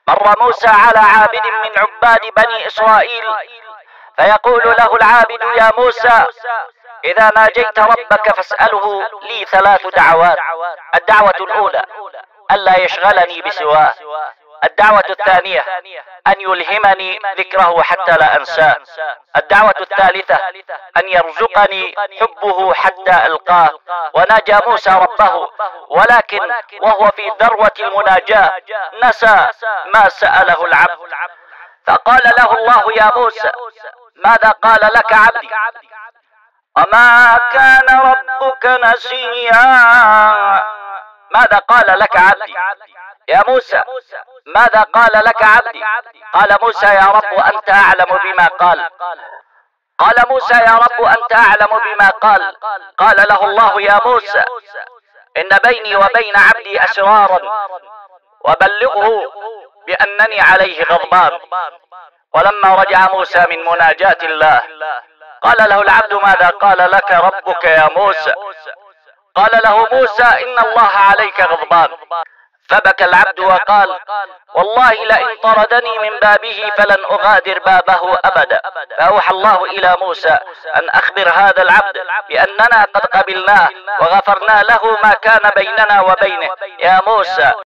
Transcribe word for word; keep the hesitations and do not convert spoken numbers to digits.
مر موسى على عابد من عباد بني إسرائيل فيقول له العابد: يا موسى، إذا ناجيت ربك فاسأله لي ثلاث دعوات. الدعوة الأولى: ألا يشغلني بسواه. الدعوة الثانية: أن يلهمني ذكره حتى لا أنساه. الدعوة الثالثة: أن يرزقني حبه حتى ألقاه. وناجى موسى ربه، ولكن وهو في ذروة المناجاة نسى ما سأله العبد، فقال له الله: يا موسى، ماذا قال لك عبدي؟ وما كان ربك نسيا. ماذا قال لك عبدي؟ يا موسى، ماذا قال لك عبدي؟ قال موسى: يا رب أنت أعلم بما قال. قال موسى: يا رب أنت أعلم بما قال. قال له الله: يا موسى، إن بيني وبين عبدي أسرارا، وبلغه بأنني عليه غضبان. ولما رجع موسى من مناجاة الله قال له العبد: ماذا قال لك ربك يا موسى؟ قال له موسى: إن الله عليك غضبان. فبكى العبد وقال: والله لئن طردني من بابه فلن أغادر بابه أبدا. فأوحى الله إلى موسى أن أخبر هذا العبد بأننا قد قبلناه وغفرنا له ما كان بيننا وبينه. يا موسى،